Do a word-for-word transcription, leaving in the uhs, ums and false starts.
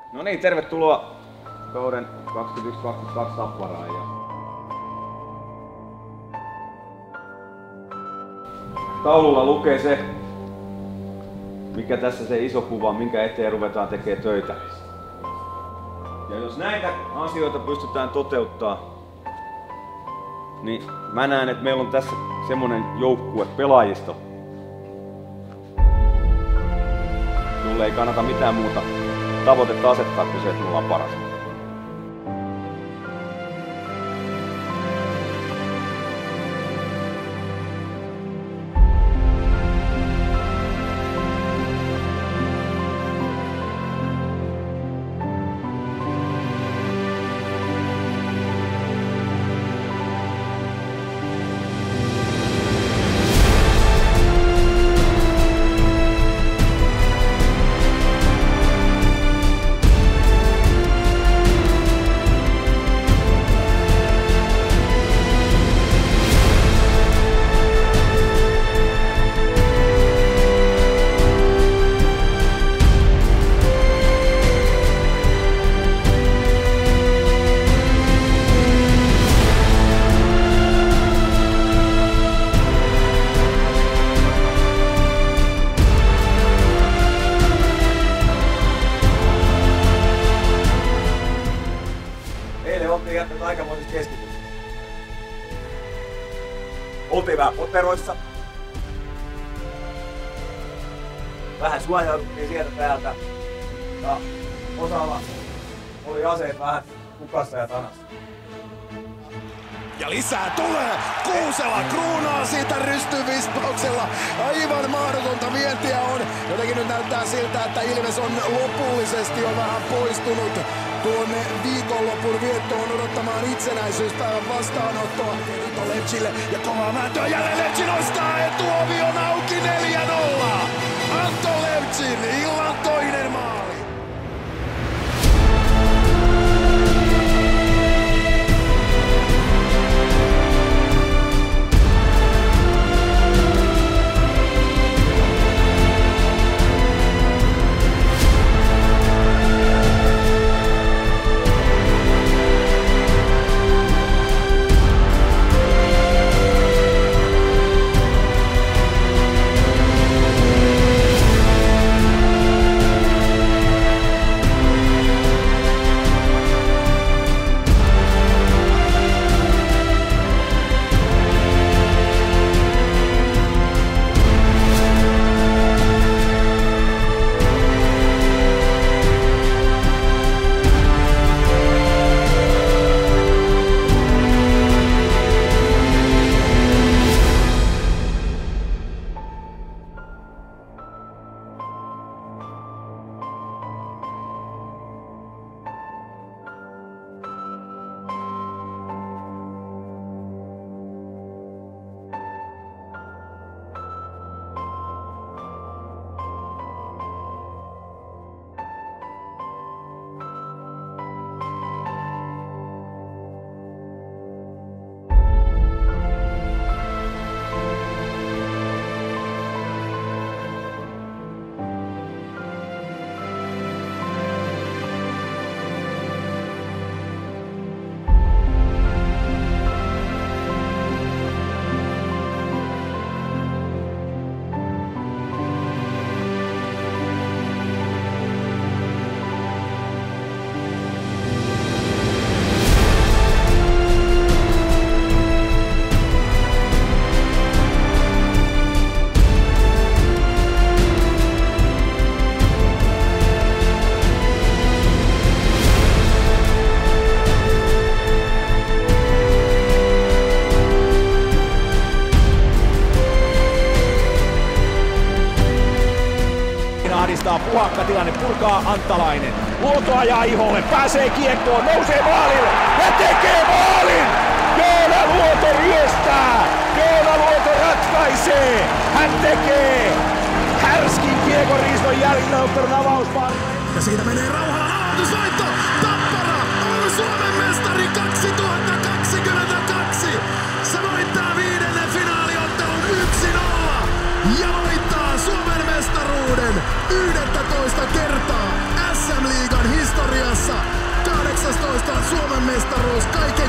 No niin, tervetuloa kauden kaksikymmentäyksi kaksikymmentäkaksi Tapparaan. Ja taululla lukee se, mikä tässä se iso kuva, minkä eteen ruvetaan tekemään töitä. Ja jos näitä asioita pystytään toteuttaa, niin mä näen, että meillä on tässä semmonen joukkue pelaajisto, jolle ei kannata mitään muuta tavoitetta asettaa kuin se, että me ollaan paras. Oltiin jättänyt aikamoisesta keskitystä. Oltiin vähän poteroissa. Vähän suojauduttiin sieltä täältä. Ja osalla oli aseet vähän hukassa ja tanassa. Ja lisää tulee! Kuusela kruunaa siitä rystyvispauksella. Aivan mahdotonta vientiä on. Jotenkin nyt näyttää siltä, että Ilves on lopullisesti jo vähän poistunut tuonne viikonlopun viettoon odottamaan itsenäisyyspäivän vastaanottoa. Antto Lepsille ja kovaa määntöä jälleen Lepsi nostaa ja tuovi on auki neljä nolla. Antto Lepsin illan toinen maali. Puhakka tilanne, purkaa Antalainen. Luoto ajaa iholle, pääsee kiekkoon, nousee maalille ja tekee maalin! Joona Luoto ryöstää! Joona Luoto ratkaisee! Hän tekee härskin kiekoriiston jäljellä ottanut avausmaalin. Ja siitä menee Rauhalan aloitusvoitto! Tappara on Suomen mestari kaksituhattakaksikymmentäkaksi! Se voittaa viidennen finaaliottelun yksi nolla ja voittaa Suomen mestaruuden yhdestoista kertaa S M-liigan historiassa. mestaruus kaiken